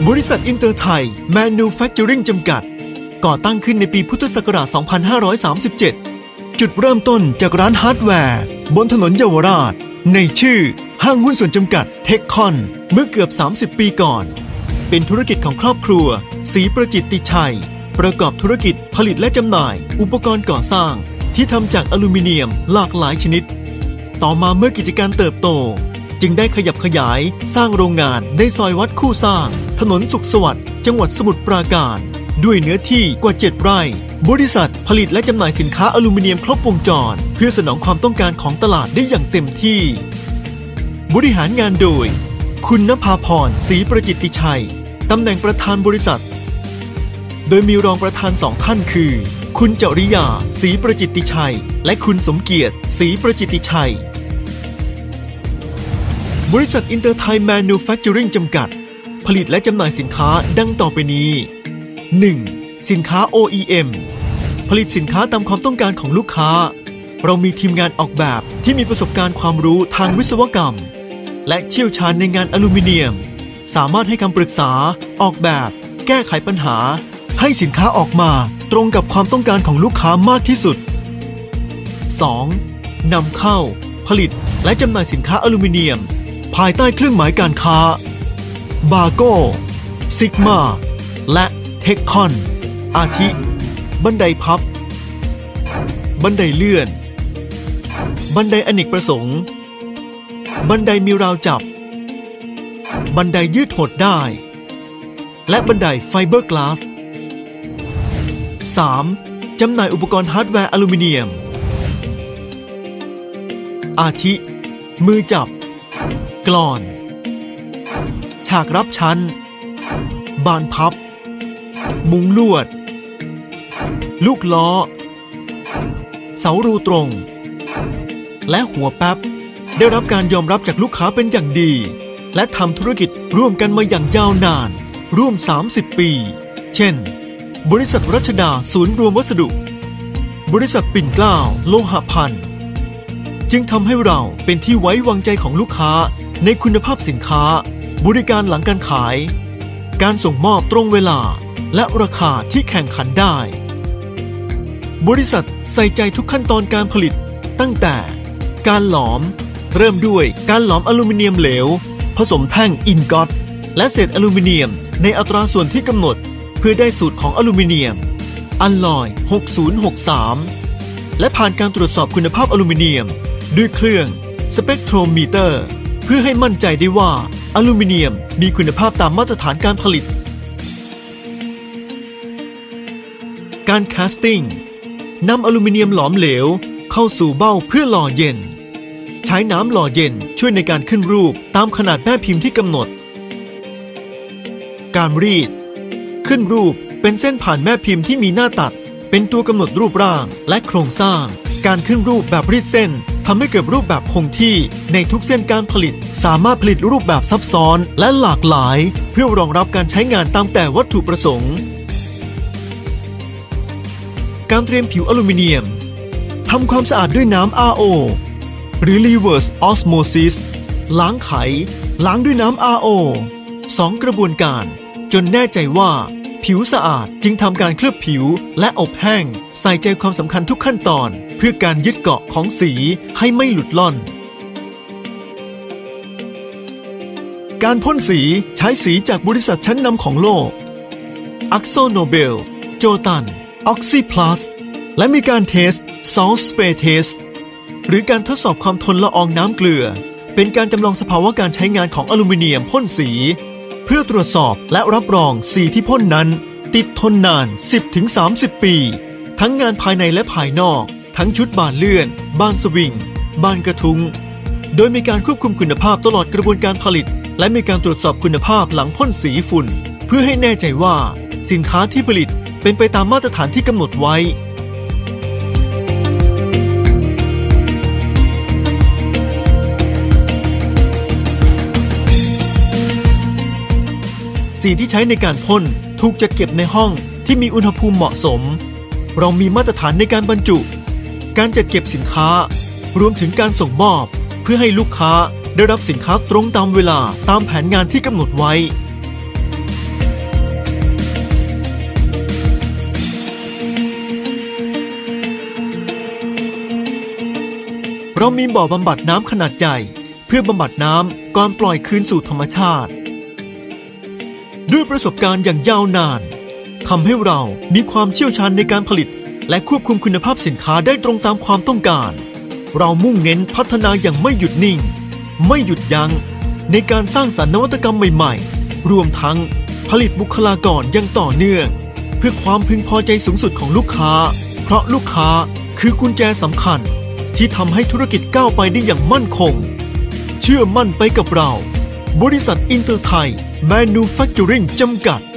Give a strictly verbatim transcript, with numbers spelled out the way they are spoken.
บริษัทอินเตอร์ไทยแมนูแฟคเจอริงจำกัดก่อตั้งขึ้นในปีพุทธศักราช สองพันห้าร้อยสามสิบเจ็ด จุดเริ่มต้นจากร้านฮาร์ดแวร์บนถนนเยาวราชในชื่อห้างหุ้นส่วนจำกัดเทคคอนเมื่อเกือบ สามสิบ ปีก่อนเป็นธุรกิจของครอบครัวศรีประจิตติชัยประกอบธุรกิจผลิตและจำหน่ายอุปกรณ์ก่อสร้างที่ทำจากอลูมิเนียมหลากหลายชนิดต่อมาเมื่อกิจการเติบโตจึงได้ขยับขยายสร้างโรงงานในซอยวัดคู่สร้างถนนสุขสวัสดิ์จังหวัดสมุทรปราการด้วยเนื้อที่กว่าเจ็ดไร่บริษัทผลิตและจำหน่ายสินค้าอลูมิเนียมครบวงจรเพื่อสนองความต้องการของตลาดได้อย่างเต็มที่บริหารงานโดยคุณณภาพรศรีประจิตติชัยตำแหน่งประธานบริษัทโดยมีรองประธานสองท่านคือคุณจริยาศรีประจิตติชัยและคุณสมเกียรติศรีประจิตติชัยบริษัทอินเตอร์ไทยแมนูแฟคเจอริงจำกัดผลิตและจำหน่ายสินค้าดังต่อไปนี้ หนึ่ง. สินค้า โอ อี เอ็ม ผลิตสินค้าตามความต้องการของลูกค้าเรามีทีมงานออกแบบที่มีประสบการณ์ความรู้ทางวิศวกรรมและเชี่ยวชาญในงานอลูมิเนียมสามารถให้คำปรึกษาออกแบบแก้ไขปัญหาให้สินค้าออกมาตรงกับความต้องการของลูกค้ามากที่สุด สอง. นำเข้าผลิตและจำหน่ายสินค้าอลูมิเนียมภายใต้เครื่องหมายการค้าบาโก้ซิกมาและเทคคอนอาทิบันไดพับบันไดเลื่อนบันไดอเนกประสงค์บันไดมีราวจับบันไดยืดหดได้และบันไดไฟเบอร์กลาส สาม. จำหน่ายอุปกรณ์ฮาร์ดแวร์อลูมิเนียมอาทิมือจับกลอนฉากรับชั้นบานพับมุ้งลวดลูกล้อเสารูตรงและหัวแป๊บได้รับการยอมรับจากลูกค้าเป็นอย่างดีและทำธุรกิจร่วมกันมาอย่างยาวนานร่วมสามสิบปีเช่นบริษัทรัชดาศูนย์รวมวัสดุบริษัทปิ่นเกล้าโลหะภัณฑ์จึงทำให้เราเป็นที่ไว้วางใจของลูกค้าในคุณภาพสินค้าบริการหลังการขายการส่งมอบตรงเวลาและราคาที่แข่งขันได้บริษัทใส่ใจทุกขั้นตอนการผลิตตั้งแต่การหลอมเริ่มด้วยการหลอมอลูมิเนียมเหลวผสมแท่งอินกอตและเศษอลูมิเนียมในอัตราส่วนที่กำหนดเพื่อได้สูตรของอลูมิเนียมอัลลอยหกศูนย์หกสามและผ่านการตรวจสอบคุณภาพอลูมิเนียมด้วยเครื่องสเปกโทรมีเตอร์เพื่อให้มั่นใจได้ว่าอลูมิเนียมมีคุณภาพตามมาตรฐานการผลิตการแคสติ้งนำอลูมิเนียมหลอมเหลวเข้าสู่เบ้าเพื่อหล่อเย็นใช้น้ำหล่อเย็นช่วยในการขึ้นรูปตามขนาดแม่พิมพ์ที่กำหนดการรีดขึ้นรูปเป็นเส้นผ่านแม่พิมพ์ที่มีหน้าตัดเป็นตัวกำหนดรูปร่างและโครงสร้างการขึ้นรูปแบบรีดเส้นทำให้เกิดรูปแบบคงที่ในทุกเส้นการผลิตสามารถผลิตรูปแบบซับซ้อนและหลากหลายเพื่อรองรับการใช้งานตามแต่วัตถุประสงค์การเตรียมผิวอลูมิเนียมทำความสะอาดด้วยน้ำ อาร์ โอ หรือ Reverse Osmosis ล้างไขล้างด้วยน้ำ อาร์ โอ สองกระบวนการจนแน่ใจว่าผิวสะอาดจึงทำการเคลือบผิวและอบแห้งใส่ใจความสำคัญทุกขั้นตอนเพื่อการยึดเกาะของสีให้ไม่หลุดล่อนการพ่นสีใช้สีจากบริษัทชั้นนำของโลก AkzoNobel โจตัน Oxyplus และมีการเทส Salt Spray Test หรือการทดสอบความทนละอองน้ำเกลือเป็นการจำลองสภาวะการใช้งานของอลูมิเนียมพ่นสีเพื่อตรวจสอบและรับรองสีที่พ่นนั้นติดทนนาน สิบถึงสามสิบ ปีทั้งงานภายในและภายนอกทั้งชุดบานเลื่อนบานสวิงบานกระทุ้งโดยมีการควบคุมคุณภาพตลอดกระบวนการผลิตและมีการตรวจสอบคุณภาพหลังพ่นสีฝุ่นเพื่อให้แน่ใจว่าสินค้าที่ผลิตเป็นไปตามมาตรฐานที่กำหนดไว้สีที่ใช้ในการพ่นถูกจัดเก็บในห้องที่มีอุณหภูมิเหมาะสมเรามีมาตรฐานในการบรรจุการจัดเก็บสินค้ารวมถึงการส่งมอบเพื่อให้ลูกค้าได้รับสินค้าตรงตามเวลาตามแผนงานที่กำหนดไว้เรามีบ่อบำบัดน้ำขนาดใหญ่เพื่อบำบัดน้ำก่อนปล่อยคืนสู่ธรรมชาติด้วยประสบการณ์อย่างยาวนานทำให้เรามีความเชี่ยวชาญในการผลิตและควบคุมคุณภาพสินค้าได้ตรงตามความต้องการเรามุ่งเน้นพัฒนาอย่างไม่หยุดนิ่งไม่หยุดยั้งในการสร้างสรรค์นวัตกรรมใหม่ๆรวมทั้งผลิตบุคลากรอย่างต่อเนื่องเพื่อความพึงพอใจสูงสุดของลูกค้าเพราะลูกค้าคือกุญแจสำคัญที่ทำให้ธุรกิจก้าวไปได้อย่างมั่นคงเชื่อมั่นไปกับเราบริษัทอินเตอร์ไทยแมนูแฟคเจอริ่งจำกัด